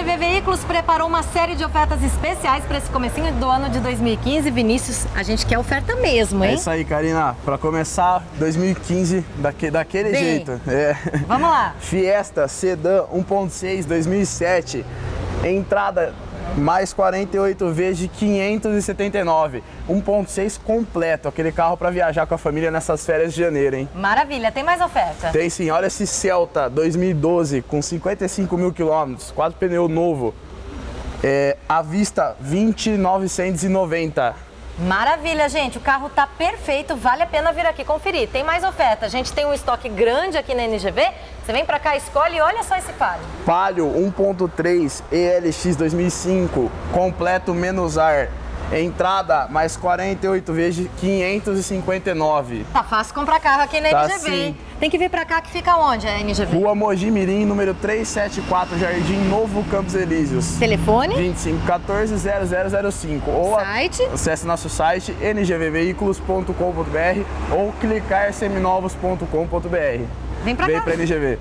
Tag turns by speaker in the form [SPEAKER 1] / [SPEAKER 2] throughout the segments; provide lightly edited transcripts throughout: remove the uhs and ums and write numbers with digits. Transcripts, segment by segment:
[SPEAKER 1] NGV Veículos preparou uma série de ofertas especiais para esse comecinho do ano de 2015. Vinícius, a gente quer oferta mesmo, hein?
[SPEAKER 2] É isso aí, Karina. Para começar 2015 daquele jeito.
[SPEAKER 1] Vamos lá.
[SPEAKER 2] Fiesta Sedã 1.6 2007. Entrada mais 48 vezes de 579. 1.6 completo, aquele carro para viajar com a família nessas férias de janeiro, hein?
[SPEAKER 1] Maravilha, tem mais oferta?
[SPEAKER 2] Tem sim, olha esse Celta 2012 com 55 mil quilômetros, 4 pneu novo. À vista 20.990.
[SPEAKER 1] Maravilha, gente, o carro tá perfeito, vale a pena vir aqui conferir. Tem mais oferta, a gente tem um estoque grande aqui na NGV, você vem pra cá, escolhe e olha só esse Palio.
[SPEAKER 2] Palio 1.3 ELX 2005, completo menos ar. Entrada mais 48 vezes de 559.
[SPEAKER 1] Tá fácil comprar carro aqui na
[SPEAKER 2] Tá
[SPEAKER 1] NGV,
[SPEAKER 2] sim.
[SPEAKER 1] hein? Tem que vir pra cá, que fica onde a NGV?
[SPEAKER 2] Rua Mogi Mirim, número 374, Jardim Novo, Campos Elíseos.
[SPEAKER 1] Telefone?
[SPEAKER 2] 2514-0005. Ou
[SPEAKER 1] Site?
[SPEAKER 2] acesse nosso site ngvveículos.com.br ou clicar seminovos.com.br.
[SPEAKER 1] Vem pra cá.
[SPEAKER 2] Vem pra NGV.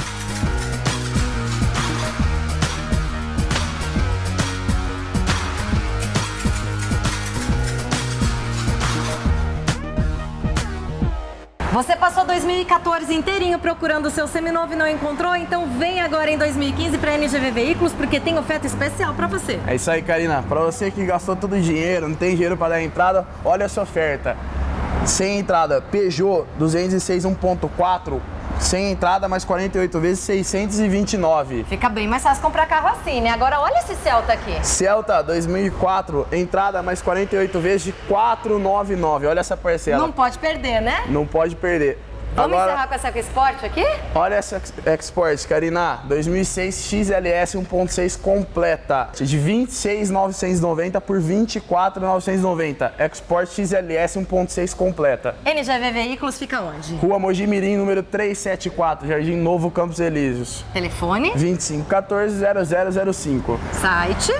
[SPEAKER 1] Você passou 2014 inteirinho procurando o seu seminovo e não encontrou? Então vem agora em 2015 para a NGV Veículos, porque tem oferta especial para você.
[SPEAKER 2] É isso aí, Karina. Para você que gastou todo o dinheiro, não tem dinheiro para dar entrada, olha essa oferta. Sem entrada, Peugeot 206 1.4, sem entrada, mais 48 vezes, 629.
[SPEAKER 1] Fica bem mais fácil comprar carro assim, né? Agora olha esse Celta aqui.
[SPEAKER 2] Celta 2004, entrada mais 48 vezes de 499. Olha essa parcela.
[SPEAKER 1] Não pode perder, né?
[SPEAKER 2] Não pode perder.
[SPEAKER 1] Vamos
[SPEAKER 2] Agora,
[SPEAKER 1] encerrar com essa EcoSport aqui?
[SPEAKER 2] olha essa Export, Karina. 2006 XLS 1.6 completa. De 26.990 por 24.990. Export XLS 1.6 completa.
[SPEAKER 1] NGV Veículos fica onde?
[SPEAKER 2] Rua Mogi Mirim, número 374, Jardim Novo, Campos Elíseos.
[SPEAKER 1] Telefone?
[SPEAKER 2] 2514-0005.
[SPEAKER 1] Site?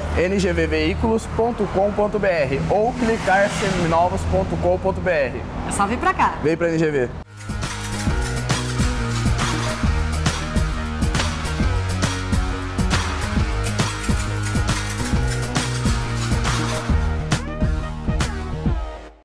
[SPEAKER 2] ngvveículos.com.br ou clicar seminovos.com.br.
[SPEAKER 1] É só vir pra cá.
[SPEAKER 2] Vem pra NGV.